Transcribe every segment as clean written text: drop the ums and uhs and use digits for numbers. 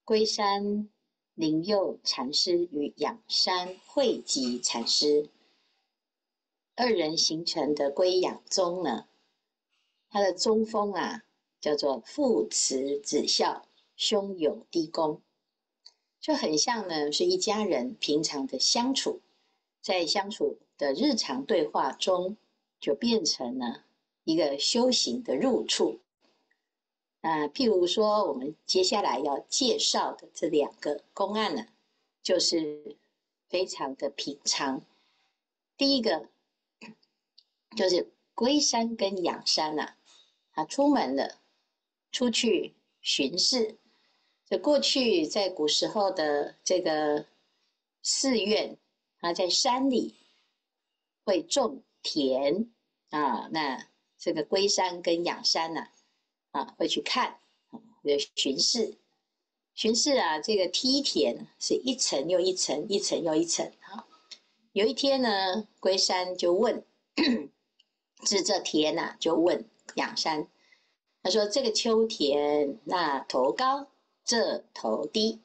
龟山灵佑禅师与仰山慧寂禅师二人形成的龟仰宗呢，他的宗风啊叫做父慈子孝，兄友弟恭，就很像呢是一家人平常的相处，在相处的日常对话中，就变成了一个修行的入处。譬如说我们接下来要介绍的这两个公案呢，就是非常的平常。第一个就是龟山跟仰山啊，他出门了，出去巡视。这过去在古时候的这个寺院，他在山里会种田啊，那这个龟山跟仰山呢，会去看，巡视。巡视啊，这个梯田是一层又一层，一层又一层。有一天呢，龟山就问，指着田啊，就问仰山，他说：“这个秋田那头高，这头低。”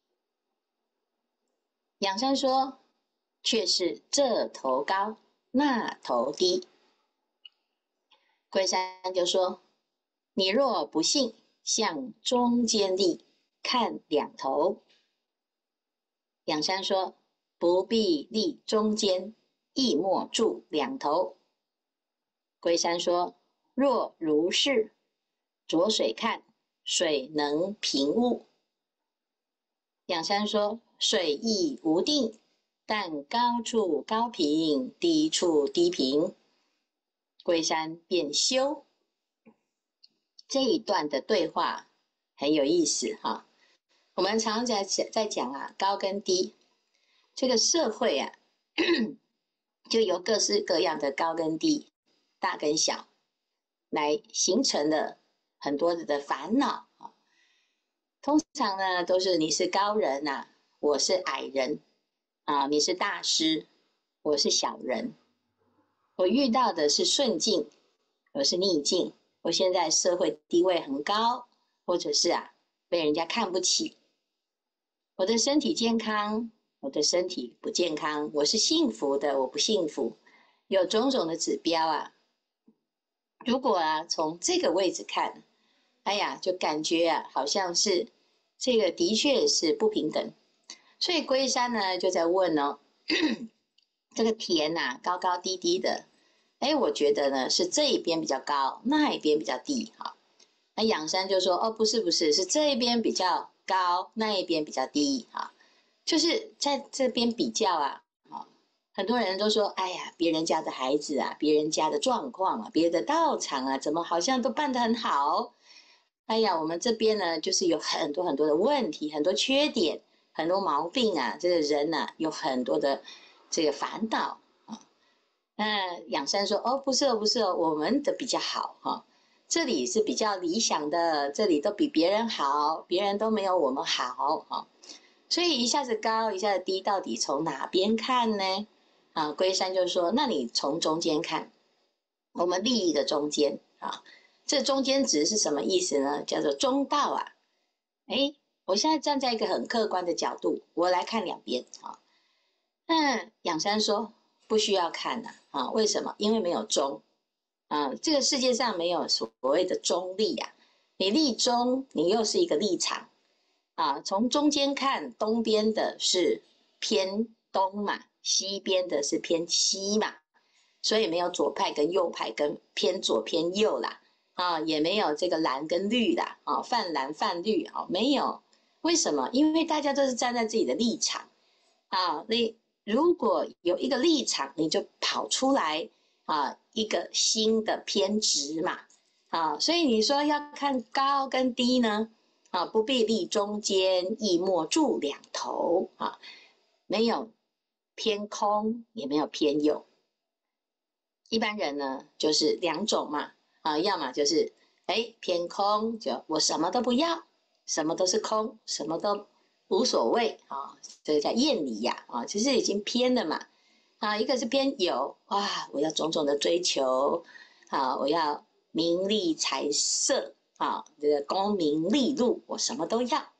仰山说：“却是这头高，那头低。”龟山就说：“你若不信，向中间立，看两头。”仰山说：“不必立中间，亦莫住两头。”龟山说：“若如是，着水看，水能平物。”仰山说：“水亦无定，但高处高平，低处低平。”龟山便修。这一段的对话很有意思哈。我们常常在讲啊，高跟低，这个社会啊，就由各式各样的高跟低、大跟小，来形成了很多的烦恼。通常呢，都是你是高人啊，我是矮人啊，你是大师，我是小人。我遇到的是顺境，我是逆境。我现在社会地位很高，或者是被人家看不起。我的身体健康，我的身体不健康，我是幸福的，我不幸福，有种种的指标啊。如果从这个位置看，哎呀，就感觉好像是这个的确是不平等。所以龟山呢就在问哦，这个田高高低低的，我觉得呢是这一边比较高，那一边比较低哈。那仰山就说：“哦，不是，是这一边比较高，那一边比较低哈。”就是在这边比较很多人都说：“哎呀，别人家的孩子别人家的状况别的道场怎么好像都办得很好？哎呀，我们这边呢，就是有很多很多的问题，很多缺点，很多毛病这个人有很多的这个烦恼啊。”那仰山说：“哦，不是哦，我们的比较好哈，这里是比较理想的，这里都比别人好，别人都没有我们好哈。所以一下子高，一下子低，到底从哪边看呢？”龟山就说：“那你从中间看，我们立一个中间啊。这中间值是什么意思呢？叫做中道啊。我现在站在一个很客观的角度，我来看两边啊。那仰山说不需要看为什么？因为没有中这个世界上没有所谓的中立你立中，你又是一个立场从中间看，东边的是偏东嘛，西边的是偏西嘛，所以没有左派跟右派跟偏左偏右啦也没有这个蓝跟绿啦泛蓝泛绿没有。为什么？因为大家都是站在自己的立场你如果有一个立场，你就跑出来一个新的偏执嘛所以你说要看高跟低呢不必立中间，亦莫住两头没有偏空，也没有偏右。一般人呢，就是两种嘛要么就是偏空，就我什么都不要，什么都是空，什么都无所谓这个叫厌离其实已经偏了嘛一个是偏有我要种种的追求我要名利财色这个功名利禄，我什么都要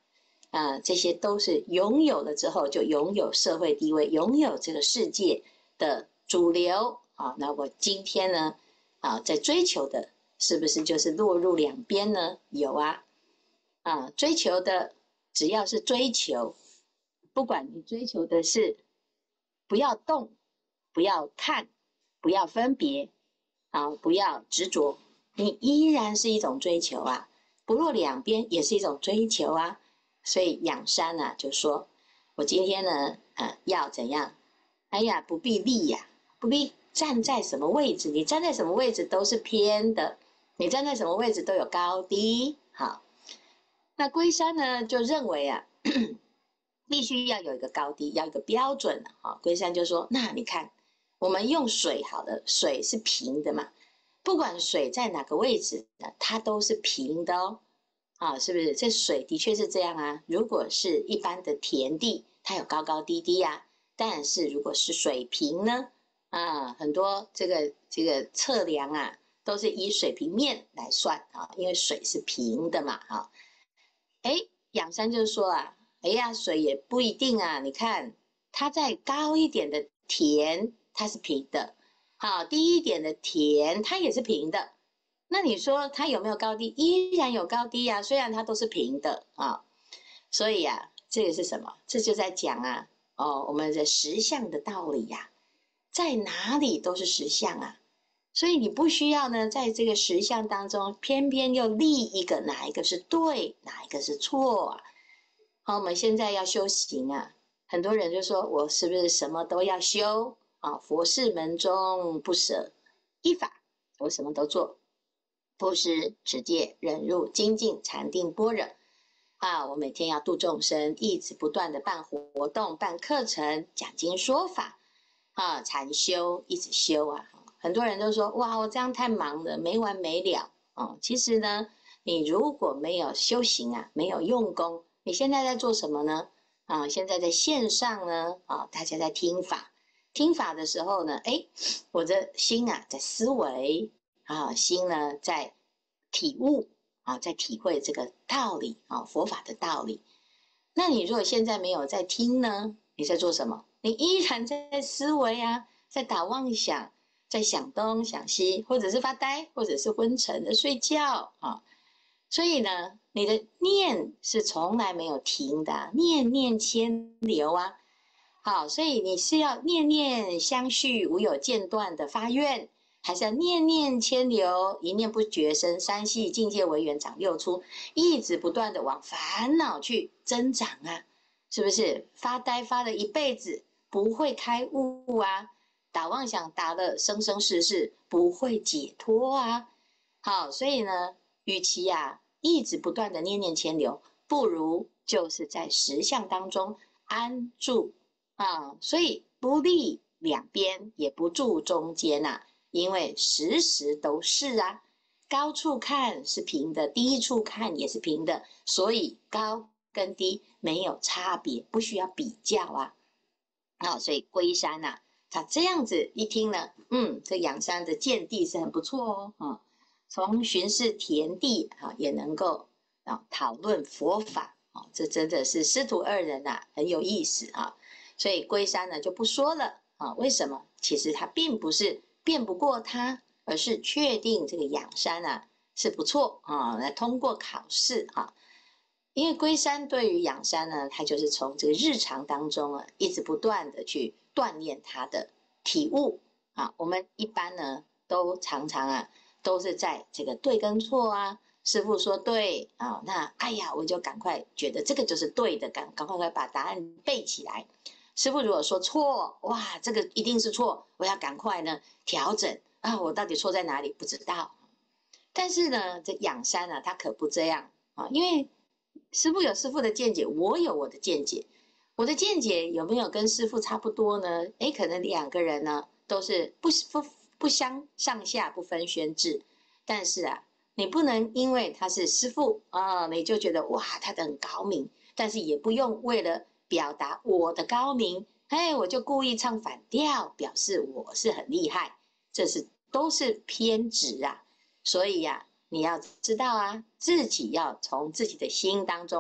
这些都是拥有了之后就拥有社会地位，拥有这个世界的主流啊。那我今天呢在追求的是不是就是落入两边呢？有追求的只要是追求，不管你追求的是不要动，不要看，不要分别不要执着，你依然是一种追求啊，不落两边也是一种追求啊。所以仰山就说，我今天呢要怎样？哎呀，不必立呀，不必站在什么位置，你站在什么位置都是偏的，你站在什么位置都有高低。好，那龟山呢就认为必须要有一个高低，要有一个标准龟山就说，那你看我们用水好了，水是平的嘛，不管水在哪个位置它都是平的哦。是不是？这水的确是这样啊。如果是一般的田地，它有高高低低啊。但是如果是水平呢？很多这个测量都是以水平面来算因为水是平的嘛仰山就说哎呀，水也不一定啊。你看，它在高一点的田，它是平的；低一点的田，它也是平的。那你说它有没有高低？依然有高低虽然它都是平的所以这个是什么？这就在讲我们的实相的道理在哪里都是实相所以你不需要呢，在这个实相当中，偏偏又立一个哪一个是对，哪一个是错我们现在要修行很多人就说我是不是什么都要修佛事门中不舍一法，我什么都做。布施、持戒、忍辱、精进、禅定、般若我每天要度众生，一直不断的办活动、办课程、讲经说法禅修，一直修很多人都说哇，我这样太忙了，没完没了其实呢，你如果没有修行没有用功，你现在在做什么呢？现在在线上呢大家在听法，听法的时候呢，我的心在思维心呢在体悟在体会这个道理佛法的道理。那你如果现在没有在听呢，你在做什么？你依然在思维在打妄想，在想东想西，或者是发呆，或者是昏沉的睡觉所以呢，你的念是从来没有停的念念牵流好，所以你是要念念相续，无有间断的发愿，还是要念念牵流，一念不绝生三系境界为缘长六出，一直不断的往烦恼去增长是不是？发呆发了一辈子，不会开悟打妄想打了生生世世，不会解脱好，所以呢，与其一直不断的念念牵流，不如就是在实相当中安住所以不立两边，也不住中间因为时时都是高处看是平的，低处看也是平的，所以高跟低没有差别，不需要比较所以龟山他这样子一听呢，这仰山的见地是很不错从巡视田地也能够讨论佛法这真的是师徒二人很有意思所以龟山呢就不说了为什么？其实他并不是辩不过他，而是确定这个仰山是不错来通过考试因为龟山对于仰山呢，他就是从这个日常当中一直不断的去锻炼他的体悟我们一般呢都常常都是在这个对跟错师父说对那哎呀我就赶快觉得这个就是对的，赶快把答案背起来。师父如果说错，哇，这个一定是错，我要赶快呢调整我到底错在哪里不知道。但是呢，这仰山他可不这样因为师父有师父的见解，我有我的见解，我的见解有没有跟师父差不多呢？可能两个人呢都是不相上下不分轩轾，但是你不能因为他是师父你就觉得哇他的很高明，但是也不用为了表达我的高明，我就故意唱反调，表示我是很厉害，这是都是偏执所以你要知道自己要从自己的心当中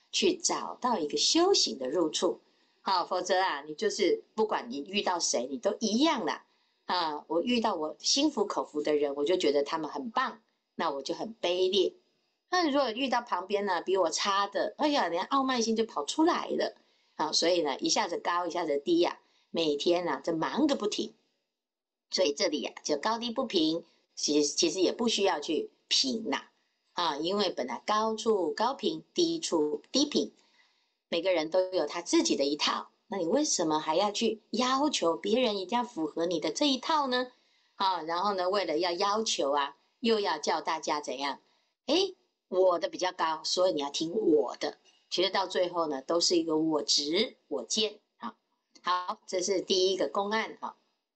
去找到一个修行的入处。好，否则啊，你就是不管你遇到谁，你都一样啦。啊，我遇到我心服口服的人，我就觉得他们很棒，那我就很卑劣。那如果遇到旁边呢比我差的，哎呀，连傲慢心就跑出来了。好，所以呢，一下子高，一下子低呀、每天呢、就忙个不停。所以这里呀、就高低不平，其实也不需要去平啦。啊，因为本来高处高平，低处低平，每个人都有他自己的一套。那你为什么还要去要求别人一定要符合你的这一套呢？啊，然后呢，为了要要求啊，又要叫大家怎样？诶，我的比较高，所以你要听我的。其实到最后呢，都是一个我执我见。好，好，这是第一个公案。好，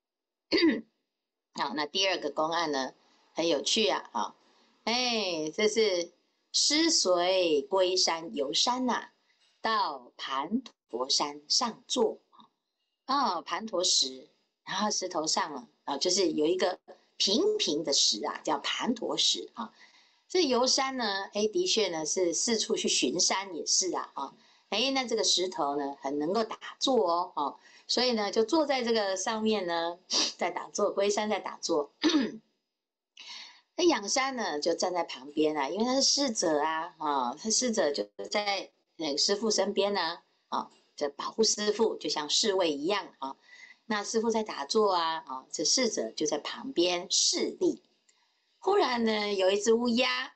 好，那第二个公案呢，很有趣啊。好，哎，这是师随龟山游山呐、到盘陀山上座。哦，盘陀石，然后石头上了啊，就是有一个平平的石啊，叫盘陀石啊。这游山呢，哎，的确呢是四处去巡山也是啊，啊，哎，那这个石头呢很能够打坐哦，哦，所以呢就坐在这个上面呢，在打坐，龟山在打坐。那仰山呢就站在旁边啊，因为他是侍者啊，啊，他侍者就在那个师傅身边呢，啊，这保护师傅，就像侍卫一样啊。那师傅在打坐啊，啊，这侍者就在旁边侍立。忽然呢，有一只乌鸦，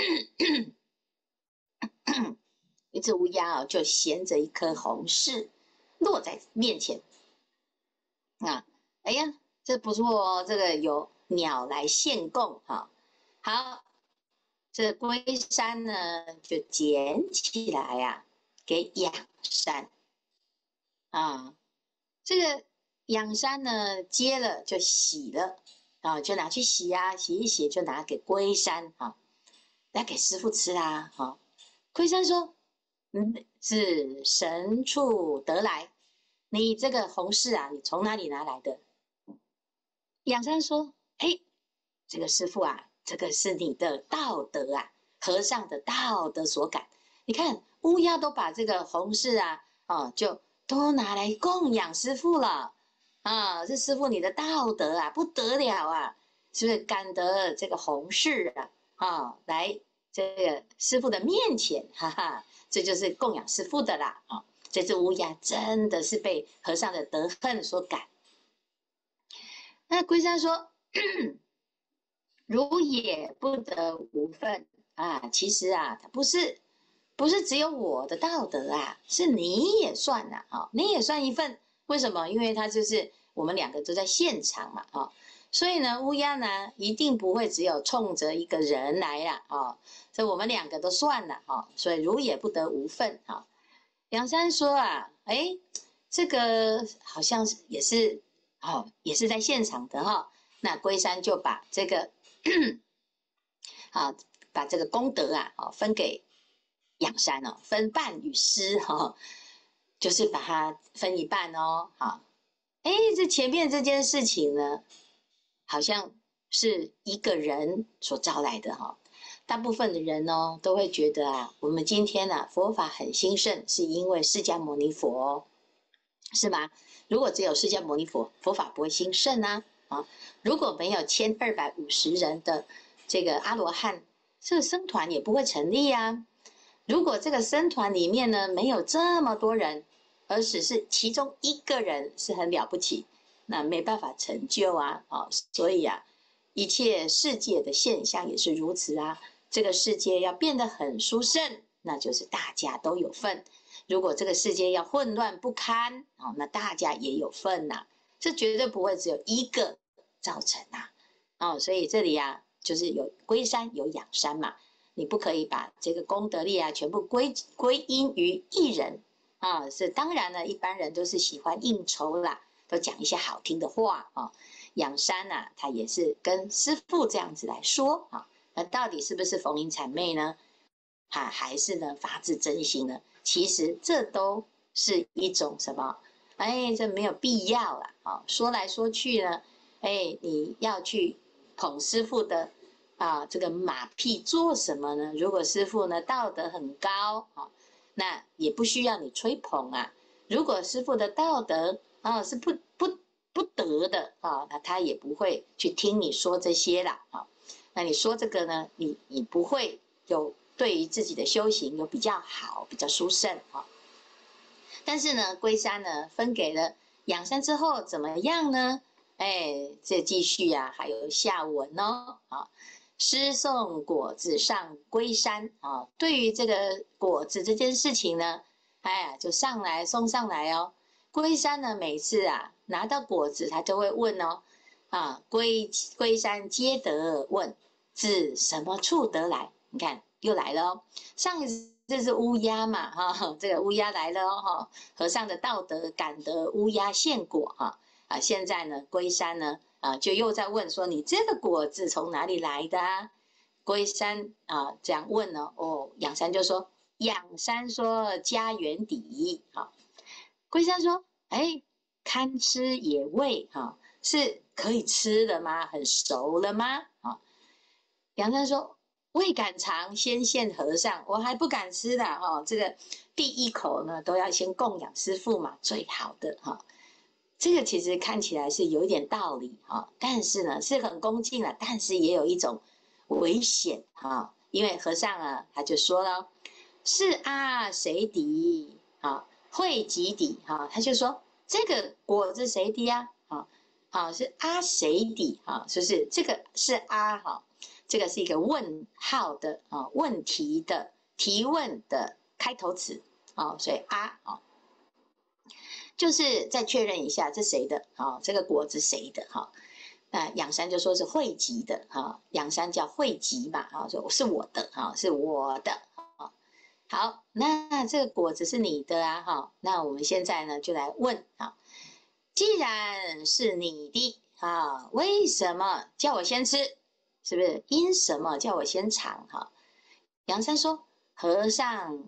一只乌鸦啊，就衔着一颗红柿落在面前啊。哎呀，这不错哦，这个有鸟来献供哈。好，这龟山呢就捡起来呀、给养山啊。这个养山呢接了就洗了啊，就拿去洗啊，洗一洗就拿给龟山啊，来给师傅吃啦。哈、龟山说：是神处得来，你这个红柿啊，你从哪里拿来的？”养山说：“哎，这个师傅啊，这个是你的道德啊，和尚的道德所感。你看乌鸦都把这个红柿啊，哦，就都拿来供养师傅了啊！这师傅你的道德啊，不得了啊，是不是感得这个红柿啊？啊，来这个师傅的面前，哈哈，这就是供养师傅的啦啊！这只乌鸦真的是被和尚的德恨所感。那龟山说。如也不得无分啊！其实啊，它不是只有我的道德啊，是你也算呐、啊，你也算一份。为什么？因为它就是我们两个都在现场嘛，啊，所以呢，乌鸦呢一定不会只有冲着一个人来啦，啊，所以我们两个都算了，哈，所以如也不得无份，哈。梁山说啊，哎，这个好像是也是，哦，也是在现场的哈。那龟山就把这个啊，把这个功德啊，哦，分给仰山哦，分半与师哈、哦，就是把它分一半哦。好，哎，这前面这件事情呢，好像是一个人所招来的哈、哦。大部分的人呢，都会觉得啊，我们今天啊，佛法很兴盛，是因为释迦牟尼佛哦，是吗？如果只有释迦牟尼佛，佛法不会兴盛啊。啊，如果没有1250人的这个阿罗汉，这个僧团也不会成立啊。如果这个僧团里面呢没有这么多人，而只是其中一个人是很了不起，那没办法成就啊。啊，所以啊，一切世界的现象也是如此啊。这个世界要变得很殊胜，那就是大家都有份。如果这个世界要混乱不堪，哦，那大家也有份呐、这绝对不会只有一个造成呐、哦，所以这里啊，就是有龟山有养山嘛，你不可以把这个功德力啊全部归因于一人啊。是当然了，一般人都是喜欢应酬啦，都讲一些好听的话啊。养山呐、他也是跟师父这样子来说啊，那到底是不是逢迎谄媚呢？啊，还是呢发自真心呢？其实这都是一种什么？哎，这没有必要啦。啊，说来说去呢，哎，你要去捧师傅的啊这个马屁做什么呢？如果师傅呢道德很高啊， 那也不需要你吹捧啊。如果师父的道德啊是不得的啊，那他也不会去听你说这些啦啊。那你说这个呢，你不会有对于自己的修行有比较好、比较殊胜啊。但是呢，龟山呢分给了仰山之后怎么样呢？哎，这继续啊，还有下文哦啊。师送果子上龟山啊，对于这个果子这件事情呢，哎，就上来送上来哦。龟山呢，每次啊拿到果子，他就会问哦，啊，龟山皆得问，自什么处得来？你看又来了哦。上一次这是乌鸦嘛，哈，这个乌鸦来了哦，哈，和尚的道德感得乌鸦献果哈啊，现在呢，龟山呢啊，就又在问说，你这个果子从哪里来的啊？龟山啊这样问呢，哦，仰山就说，仰山说家园底，啊，龟山说，哎，堪吃也味哈，是可以吃的吗？很熟了吗？啊，仰山说，未敢尝，先献和尚，我还不敢吃的哈。这个第一口呢，都要先供养师父嘛，最好的哈。这个其实看起来是有一点道理哈，但是呢是很恭敬了，但是也有一种危险哈。因为和尚啊，他就说了，是啊，谁敌啊？会及底哈，他就说这个果子谁的呀？啊，好是啊谁的啊？就是这个是啊哈。这个是一个问号的啊，问题的提问的开头词啊，所以啊啊，就是再确认一下这谁的啊，这个果子谁的哈？那仰山就说是惠吉的哈，仰山叫惠吉嘛啊，说是我的哈，是我的啊。好，那这个果子是你的啊哈，那我们现在呢就来问啊，既然是你的啊，为什么叫我先吃？是不是？因什么叫我先尝？哈，杨山说：和尚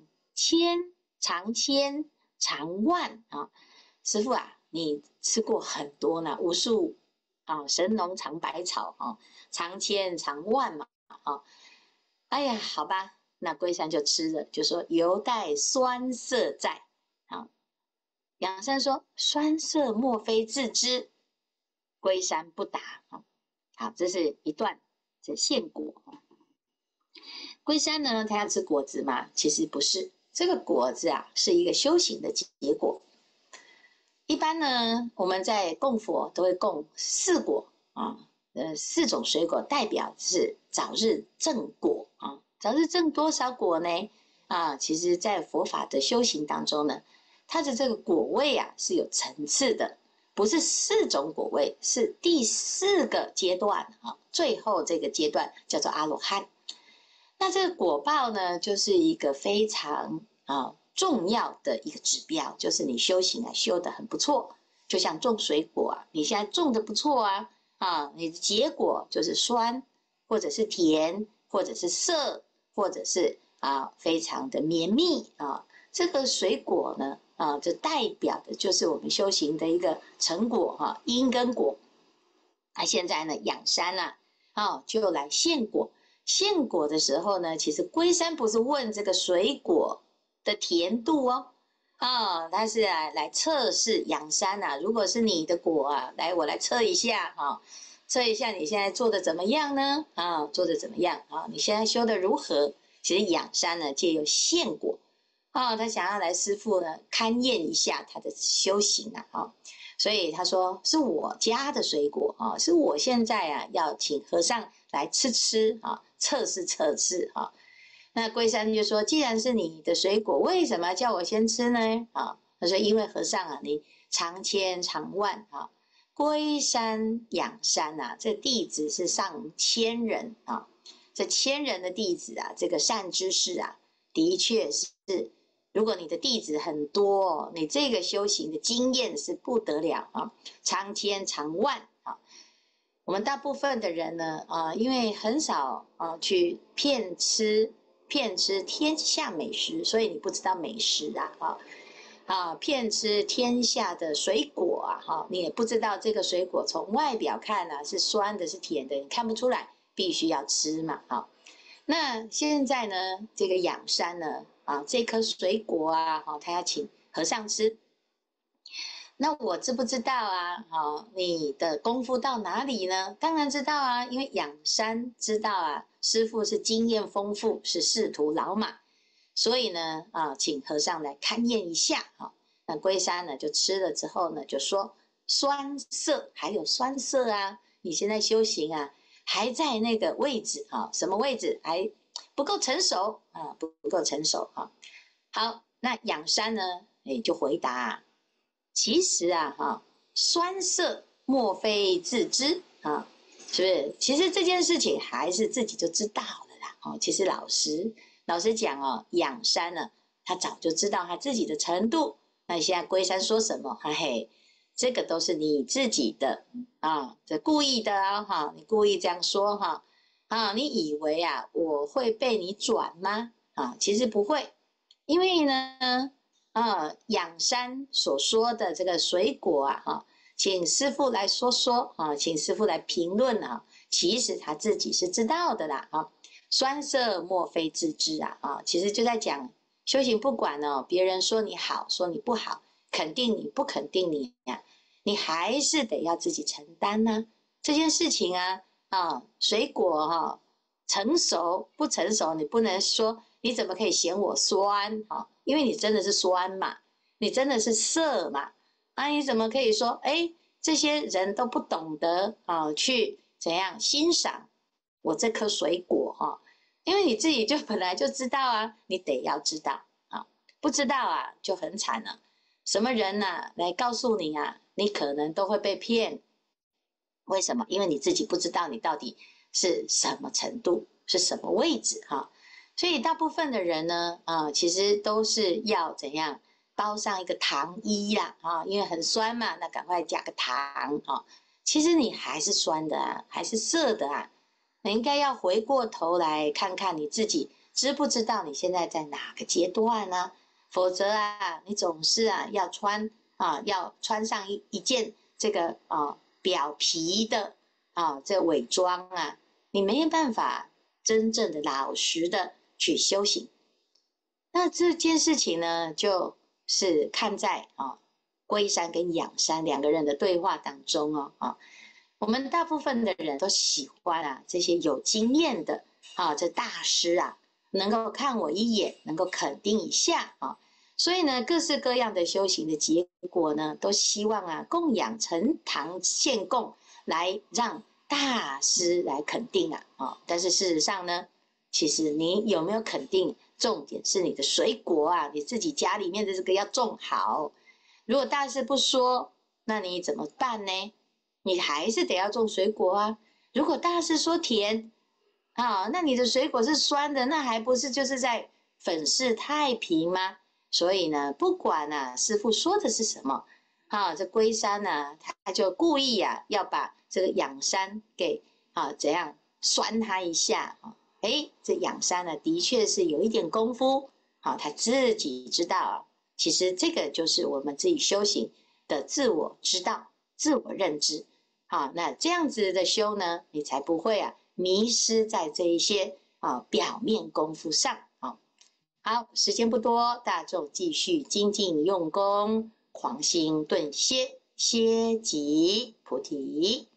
千尝万啊，师傅啊，你吃过很多呢，无数啊，神农尝百草啊，尝千尝万嘛啊。哎呀，好吧，那龟山就吃了，就说犹带酸涩在啊。杨山说：酸涩莫非自知？龟山不答啊。好，这是一段这现果。龟山呢，他要吃果子吗？其实不是，这个果子啊，是一个修行的结果。一般呢，我们在供佛都会供四果啊，四种水果代表是早日正果啊。早日正多少果呢？啊，其实在佛法的修行当中呢，它的这个果位啊是有层次的，不是四种果位，是第四个阶段啊，最后这个阶段叫做阿罗汉。那这个果报呢，就是一个非常重要的一个指标，就是你修行啊修得很不错，就像种水果啊，你现在种的不错啊，你的结果就是酸，或者是甜，或者是涩，或者是非常的绵密啊，这个水果呢这代表的就是我们修行的一个成果哈，因跟果。那现在呢，仰山呢就来献果。献果的时候呢，其实龟山不是问这个水果的甜度哦，他是来测试仰山啊。如果是你的果啊，来我来测一下哈，测一下你现在做的怎么样呢？做的怎么样啊？你现在修的如何？其实仰山呢，借由献果他想要来师父呢勘验一下他的修行啊所以他说是我家的水果是我现在要请和尚来吃测试那龟山就说，既然是你的水果，为什么叫我先吃呢？他说因为和尚你尝千尝万龟山仰山这弟子是上千人这千人的弟子这个善知识的确是，如果你的弟子很多，你这个修行的经验是不得了尝千尝万我们大部分的人呢因为很少去骗吃天下美食，所以你不知道美食骗吃天下的水果你也不知道这个水果从外表看是酸的是甜的，你看不出来，必须要吃嘛那现在呢，这个仰山呢这颗水果啊，他要请和尚吃。那我知不知道啊？你的功夫到哪里呢？当然知道啊，因为仰山知道啊，师父是经验丰富，是仕途老马，所以呢，请和尚来勘验一下。那龟山呢就吃了之后呢，就说酸涩，还有酸涩啊，你现在修行啊，还在那个位置什么位置？还不够成熟不够成熟好，那仰山呢，就回答其实酸涩莫非自知是不是？其实这件事情还是自己就知道了啦。其实老实讲仰山呢，他早就知道他自己的程度。那现在龟山说什么？嘿，这个都是你自己的这故意的你故意这样说你以为我会被你转吗？其实不会，因为呢。仰山所说的这个水果请师父来说说请师父来评论其实他自己是知道的啦酸涩莫非自知其实就在讲修行，不管别人说你好，说你不好，肯定你不肯定你你还是得要自己承担呢这件事情水果成熟不成熟，你不能说你怎么可以嫌我酸因为你真的是酸嘛，你真的是涩嘛你怎么可以说这些人都不懂得去怎样欣赏我这颗水果因为你自己就本来就知道你得要知道不知道就很惨了。什么人来告诉你你可能都会被骗。为什么？因为你自己不知道你到底是什么程度，是什么位置所以大部分的人呢其实都是要怎样包上一个糖衣啦因为很酸嘛，那赶快加个糖其实你还是酸的还是涩的你应该要回过头来看看你自己知不知道你现在在哪个阶段呢？否则你总是要穿上一件这个表皮的这伪装你没有办法真正的老实的去修行。那这件事情呢，就是看在龟山跟仰山两个人的对话当中我们大部分的人都喜欢这些有经验的这大师能够看我一眼，能够肯定一下所以呢，各式各样的修行的结果呢，都希望供养呈堂献供，来让大师来肯定但是事实上呢，其实你有没有肯定，重点是你的水果你自己家里面的这个要种好。如果大师不说，那你怎么办呢？你还是得要种水果如果大师说甜那你的水果是酸的，那还不是就是在粉饰太平吗？所以呢，不管师父说的是什么这龟山他就故意要把这个仰山给怎样酸他一下这仰山呢的确是有一点功夫他自己知道其实这个就是我们自己修行的自我知道、自我认知那这样子的修呢，你才不会迷失在这一些表面功夫上好，时间不多，大众继续精进用功，狂心顿歇，歇即菩提。